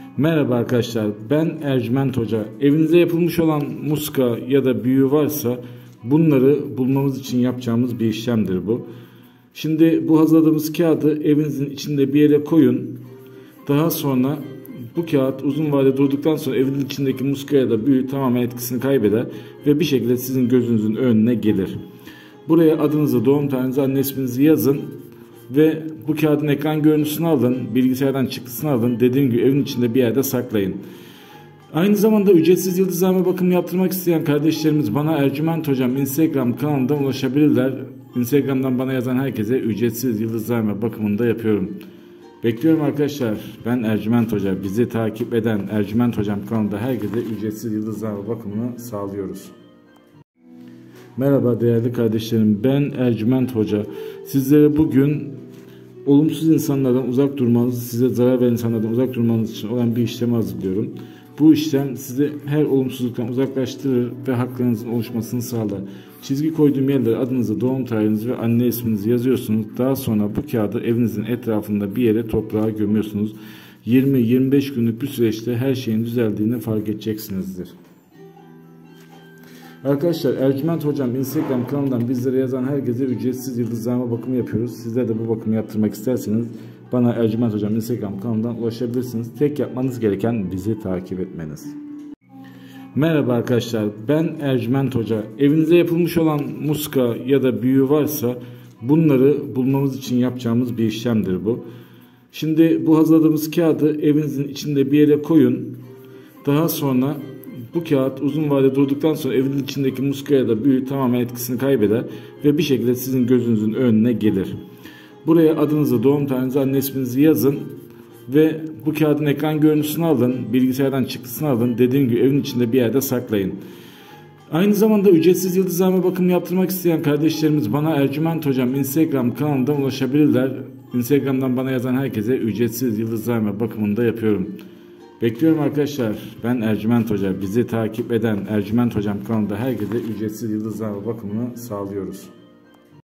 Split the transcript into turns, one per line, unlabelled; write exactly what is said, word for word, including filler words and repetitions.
Merhaba arkadaşlar, ben Ercüment Hoca. Evinize yapılmış olan muska ya da büyü varsa bunları bulmamız için yapacağımız bir işlemdir bu. Şimdi bu hazırladığımız kağıdı evinizin içinde bir yere koyun. Daha sonra bu kağıt uzun vade durduktan sonra evin içindeki muska ya da büyü tamamen etkisini kaybeder ve bir şekilde sizin gözünüzün önüne gelir. Buraya adınızı, doğum tarihinizi, anne isminizi yazın. Ve bu kağıdın ekran görüntüsünü alın, bilgisayardan çıktısını alın, dediğim gibi evin içinde bir yerde saklayın. Aynı zamanda ücretsiz yıldızlarma bakımı yaptırmak isteyen kardeşlerimiz bana Ercüment Hocam Instagram kanalından ulaşabilirler. Instagram'dan bana yazan herkese ücretsiz yıldızlarma bakımını da yapıyorum. Bekliyorum arkadaşlar. Ben Ercüment Hoca. Bizi takip eden Ercüment Hocam kanalında herkese ücretsiz yıldızlarma bakımını sağlıyoruz. Merhaba değerli kardeşlerim, ben Ercüment Hoca. Sizlere bugün olumsuz insanlardan uzak durmanız, size zarar veren insanlardan uzak durmanız için olan bir işlemi hazırlıyorum. Bu işlem sizi her olumsuzluktan uzaklaştırır ve haklarınızın oluşmasını sağlar. Çizgi koyduğum yerlere adınızı, doğum tarihinizi ve anne isminizi yazıyorsunuz. Daha sonra bu kağıdı evinizin etrafında bir yere toprağa gömüyorsunuz. yirmi yirmi beş günlük bir süreçte her şeyin düzeldiğini fark edeceksinizdir. Arkadaşlar, Ercüment Hocam Instagram kanalından bizlere yazan herkese ücretsiz yıldızlarma bakımı yapıyoruz. Sizler de bu bakımı yaptırmak isterseniz bana Ercüment Hocam Instagram kanalından ulaşabilirsiniz. Tek yapmanız gereken bizi takip etmeniz. Merhaba arkadaşlar, ben Ercüment Hoca. Evinize yapılmış olan muska ya da büyü varsa bunları bulmamız için yapacağımız bir işlemdir bu. Şimdi bu hazırladığımız kağıdı evinizin içinde bir yere koyun. Daha sonra bu kağıt uzun vade durduktan sonra evin içindeki muska ya da büyü tamamen etkisini kaybeder ve bir şekilde sizin gözünüzün önüne gelir. Buraya adınızı, doğum tarihinizi, anne isminizi yazın ve bu kağıdın ekran görüntüsünü alın, bilgisayardan çıktısını alın, dediğim gibi evin içinde bir yerde saklayın. Aynı zamanda ücretsiz yıldızlarma bakımı yaptırmak isteyen kardeşlerimiz bana Ercüment Hocam Instagram kanalından ulaşabilirler. Instagram'dan bana yazan herkese ücretsiz yıldızlarma bakımını da yapıyorum. Bekliyorum arkadaşlar. Ben Ercüment Hoca. Bizi takip eden Ercüment Hocam kanalında herkese ücretsiz yıldızlarma bakımını sağlıyoruz.